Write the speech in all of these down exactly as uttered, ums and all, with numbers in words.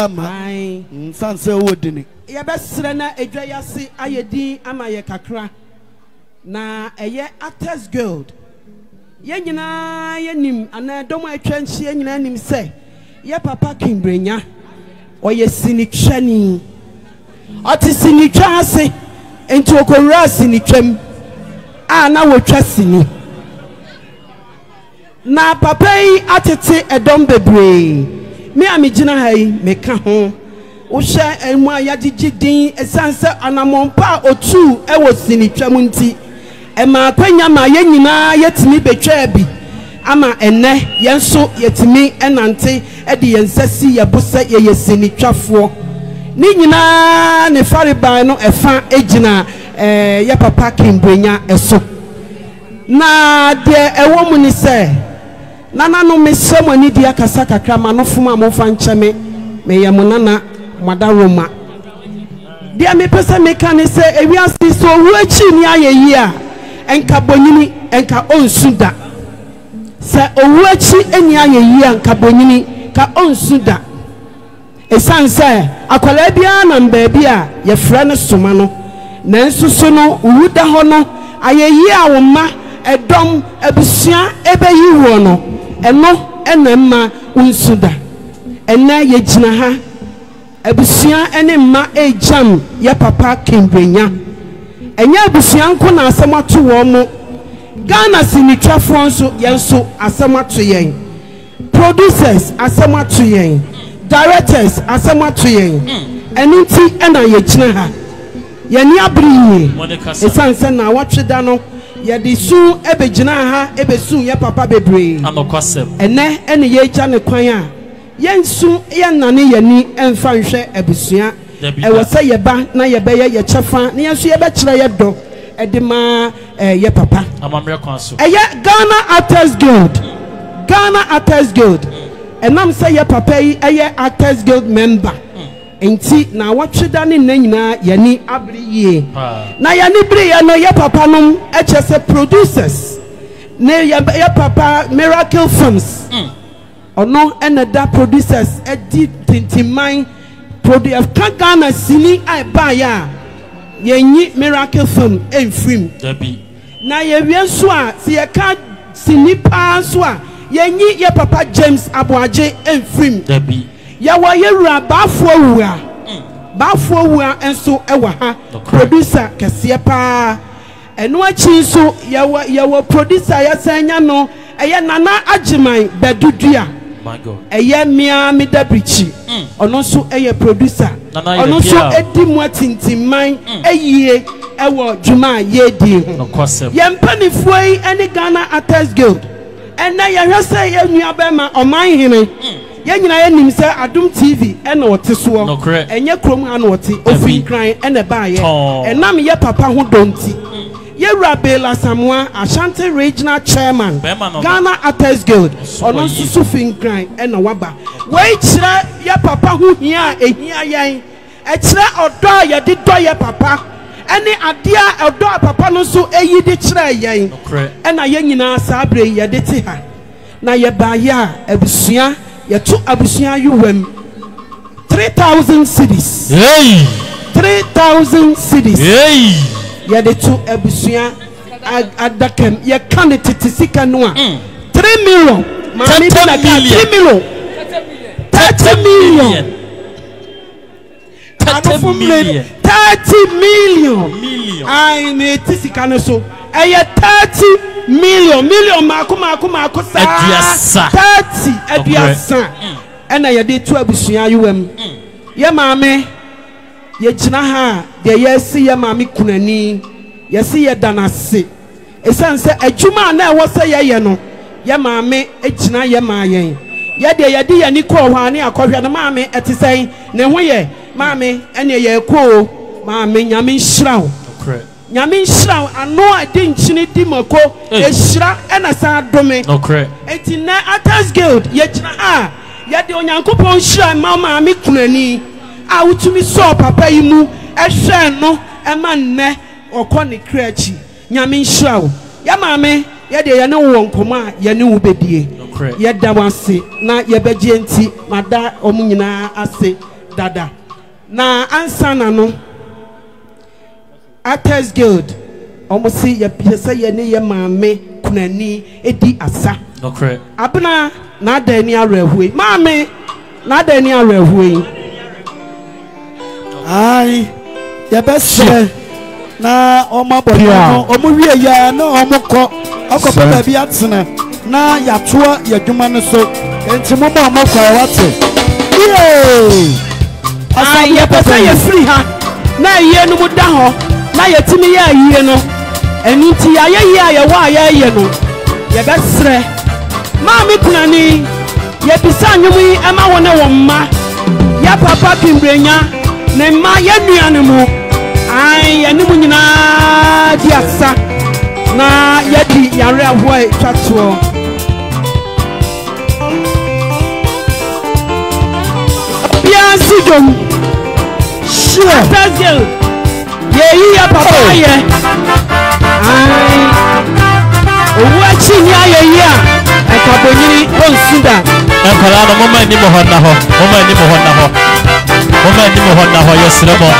Ai sanse wodini ya besre na edwa yase ayedi ama ye kakra na eye Actors Guild ye nyina ye nim ana dom atwa nhie nyina nim se ye papa King Brenya oye sinitwani oti sinitwa ase enti okowura sinitwam a na wotwa sini na papa yi atete edom bebre me amigina hai meka ho wo hye emu ayagigi din esanse anamompa otu e wo sinitwam nti e ma kwanya ma ye nyina yetimi betwa bi ama enne yenso yetimi enante e de yensasi yebose ye yesinitwafo ni nyina ne fariban no efa egina eh ye papa King Brenya eso na de ewo mu ni se nana no mesemo ni dia kasa kakra ma no fuma mo fa ncheme me ye mo nana madaroma dia me pesa me kan se ewiase so wuachi ni ayeyi a enka bonyini enka onsuda se owuachi eni ayeyi a enka bonyini ka onsuda esanse akwala bia na mbaabi a ye fra ne soma no nanso so no wuda ho no ayeyi a wo ma edom abusua ebeyi wo no eno enema unsuda ena ye gina ha abusua ene ma ejam ya papa King Brenya enya abusua nko na asemato wo mo Ghana sinitwafo nso yenso asemato yen producers asemato yen directors asemato yen enunti ena ye gina ha yeni abri esanse na watweda no ye di su ebegina ha ebesu ye papa bebre anokwasem ene ene ye gya ne kwan a yensu ye nane yani emfa nhwe abusua e wo se ye ba na ye be ye ye chefa na yensu ye be kire ye do e de ma ye papa amamre kwan so e ye Ghana Actors Guild Ghana Actors Guild enam se ye papa yi e ye Actors Guild member enti na watweda ne nyina yani abriye na yani briye no ye papa nom e chese producers ne ye papa Miracle Films ono enada producers e di tintiman produce Ghana sini ai ba ya yenyi Miracle Film enfrim dabi na ye wienso a se ye ka sini pa so a yenyi ye papa James Aboaje enfrim dabi ya wa yewura bafo wuwa bafo wuwa enso ewa ha producer kese pa eno achi so ya wa ya wa producer ya sanya no eye Nana Agyeman Bedudua my god eye mia medabrichi ono so eye producer ono so edi mu atintiman eyie ewo dwuma ye di no kwasem ye mpanifo yi ene Ghana Actors Guild ena ye hwese ye nua be ma oman hene ye nyina ye nim se Adum T V ena wote so enye krom ana wote ofin kran ena ba ye enam ye papa ho donti ye Rabela Samoa Ashanti Regional Chairman Ghana Actors Guild ono susu fin kran ena waba we kire ye papa ho hia ehia yen e kire odo ye de do ye papa ene adia odo papa no so eyi de kire yen ena ye nyina sabre ye de te ha na ye ba ya abusua ye to abusua yuwam three thousand cedis hey three thousand cedis hey ye de to abusua adakem ye kan tete sika no a three million mami na three million thirty million thirty million thirty million ai me tisika no so eye thirty million million mako mako mako sa thirty aduasa ena ye de to abusua yuwam ye maame ye gina ha de ye si ye maame kunani ye si ye danase esanse adwuma na e wo se ye ye no ye maame egina ye maayen ye de ye de ye ni ko hwa ne akohwe no maame etisen ne ho ye maame ene ye ko maame nyame nhyiraw nyame nhyiraw ano ade nkyini di mako ehyira ena sa dome enti na Actors Guild ye gina ha ye de onyankopon nhyira ma maame kunani a wutumi so papa yi mu ehwe no ema nne okoni krachi nyame nhyiraw ya maame ye de ye ne wo nkoma ye ne wo bedie yɛda wase na yɛbɛgye nti mada ɔmo nyinaa ase dada na ansa na no Actors Guild ɔmo si yɛpɛ yɛ ne yɛ maame kunani edi asa abena na ada ni awerɛhoe maame na ada ni awerɛhoe ai yɛbɛsɛ na ɔmo abɔ no ɔmo wie ya na ɔmo kɔ akɔpɛ baabi atena na yatoa yɛdwuma no so enti mo ma ɔmo kɔ wate yee asa yɛpɛ yɛ free ha na yɛ no mu da hɔ na yɛtimi yɛ ayie no ɛni nti ayɛ yɛ a yɛwɔ a yɛyɛ no yɛbɛsrɛ maame kunani yɛbisa nnwom yi ɛma wɔ ne wɔ mma yɛ papa King Brenya ne mma yɛ nua ne mu ai yɛne mu nyinaa di asa na yɛdi yare ahoa etwa toɔ bia sidom sure Brazil yeyi ya papa yɛ ai owu achi ni ayeyi a ekabonyini onsuda enkala no mama ni mo honna ho mama ni mo honna ho mama ni mo honna ho yesre mo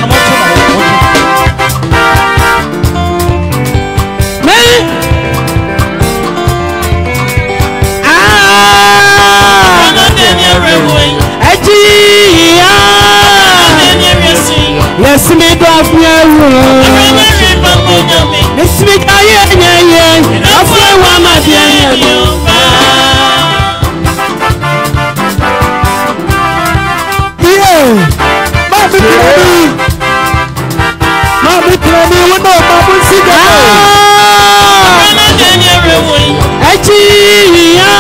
me ah aji ya yes me do afewu yes me aye nye ye afewu amade ye Mami Krami, Mami Krami, we know Mami Siga. Aji ya,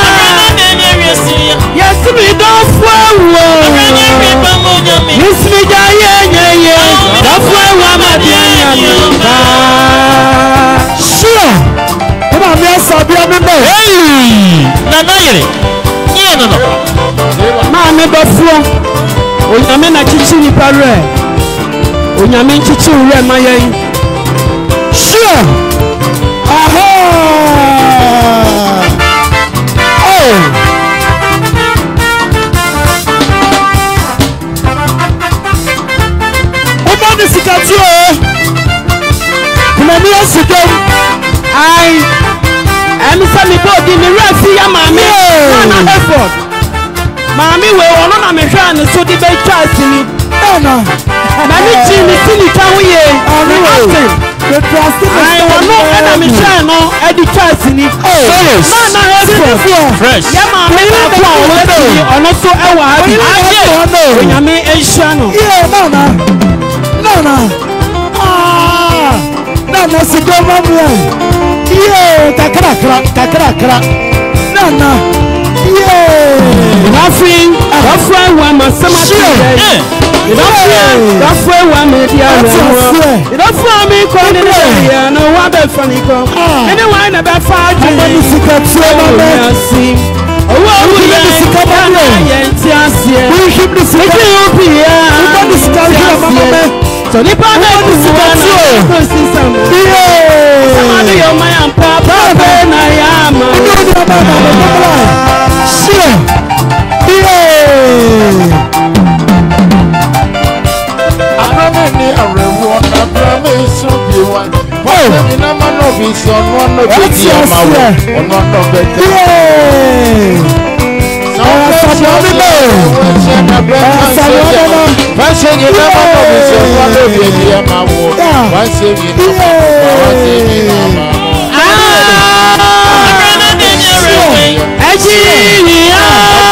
yes me do fwewu, yes me aye nye ye afewu amade ye sure. Come on, me asabi amembe. Hey, na na yere. Nye no no. Maame bafo onyame na chichi ni parre onyame chichi ure mayen sure aha oh omo ni sikati o kuma mi asidom ai emi sa mi bodi mi refi ya maame na na effort maami we ono na me hwa ne so di be chance ni na na ni chi ni si ni ka ho ye ni acting the trust ai ono na me hwa no e di chance ni na na effort fresh ya maami na ko o we ti ono so e wa abi aye onyame ehia no yeah na na na na ah na na si do ma mu yeah kakra kakra kakra kakra na na yeah Rafin, Rafin wa masama tiye. Rafin, Rafin wa media rewo. Rafin mi ko ni ne ya no wa be fani ko. Ene wa na be fa ju. Mo ni sika tue ma me. Owo owo ni sika ma me. Ye nti asie. Mo shi ni sika. Eki obi ya. Mo ni sika ma me. So ni pa na ni sika tue. Ko si sam. Yeah. Sama ni yo ma ya pa pa na ya ma. Sure. Yeah. Anamani arewo abrame so bi wa. Oh, ina ma no bi so no no bi di ma wo. Ono no be te. Yeah. So so bi me. So no no. Fashion ina ma no bi so no no bi di ma wo. Fashion ina ma wo. Ah. Aji ya.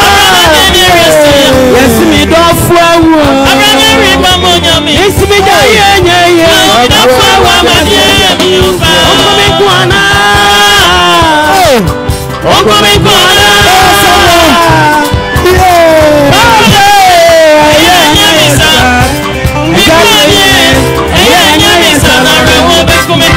Yes me do fwewu. Yes me ja ye ye ye. Do fwewu amade mi uba. Onko mi kuana. Onko mi kuana. Yeah. Aye nyamisa. Aye aye nyamisa na rewo be kumi.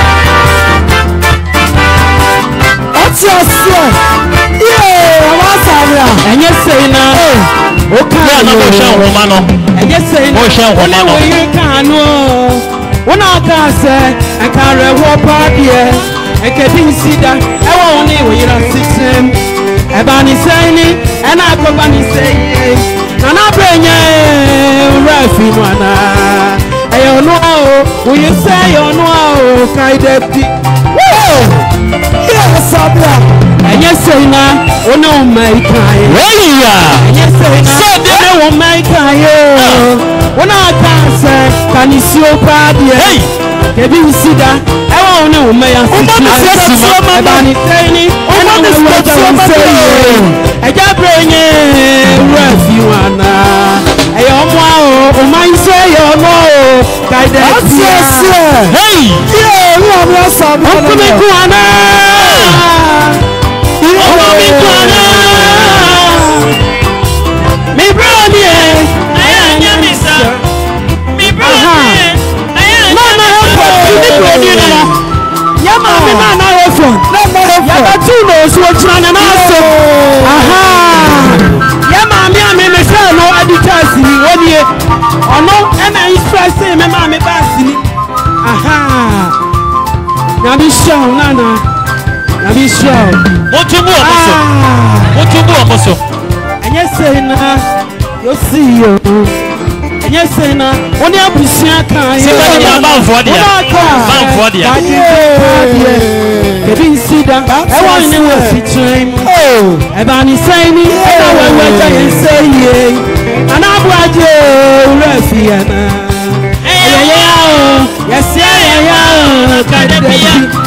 Atiasia. Yeah, wa saria. Enye sei na. O ka na mo hwe nhoma no. Enye sei na. Mo hwe nhoma no. Wo yi ka no. Wona ka se enka rewo pa de. Eke bi nsida. E wo ni wo yira sitem. Ebani sayni, and I go bani say, and I bring you Rafi Mana. I know, will you say you know, Kaideti? Yes, and yes, say now, oh no, my kind. Yes, say now, oh my kind. When I can't say, can you see your party? Hey, can you see that? I won't know, may I see you? Ebani sayni, and I'm going to say, Agyapong Rafi Mana. I am wow, oh my say, oh no, Kaideti. Hey, yeah, we are not some. Oh, come on, me brother, I am your mister. Me brother, I am your mister. Yama, me man, I have fun. Yama, two knows what's running also. Aha, Yama, me, I may say no advertising one year. Oh no, and I express him, and mammy passing. Aha, now be shown, Nana. Be sure. What you want, what you want, Mosso? And yes, na, you see you. And yes, na, only a Busia can. See what you about for the about for the. You didn't see that. I want to know featuring. Oh, Ebani say me. I know what I say. And I'm what you Rafiana. Hey, yeah, yes, yeah, yeah, Kaideti.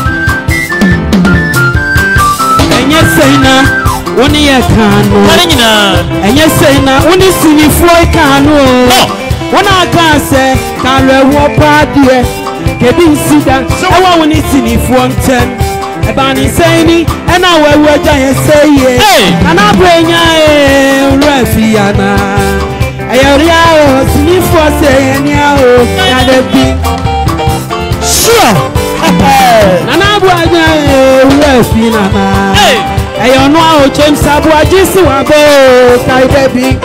Sayna, one year canoe, and yes, sayna, one is in the floor canoe. One I can say, Carla Wapa, dear, getting sit down. I want it in the front ten. A banny saying, and I will what I say, and I bring a Rafiana. I am the for saying, and a big sure. And I brought a Rafiana. I don't know, James Abuajisi Wabo, Kaideti.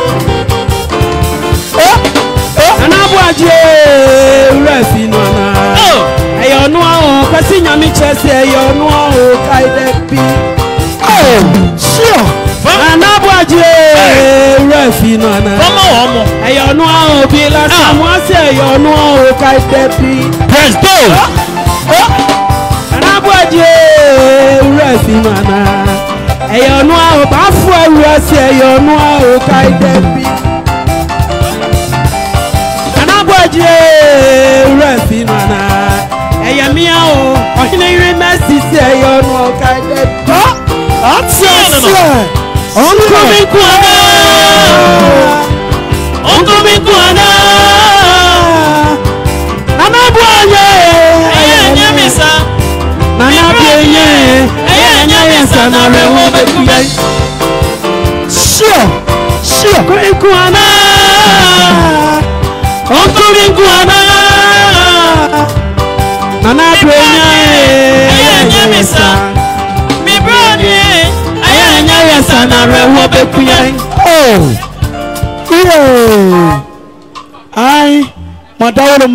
And Abuaji Rafinana. I don't know, Casina Michesse, I don't know, Kaideti. Oh, sure. And Abuaji Rafinana. I don't know, Bila Samuase, I don't know, Kaideti. Press go. And Abuaji Rafinana. Eyo no a bafu awurase eyo no a Kaideti Anabwaje Rafinana eya mia o Oheneyere Mercy eyo no a Kaideti atse onko mi kuana onko mi kuana Anabwaje eya nyamisa Nanabwaje sure, sure. Kuana, Uncle Kuana, Nana Brenya, Ayanyamisa, me brother, Ayanyamisa, Nana Oh, yeah, I, my daughter.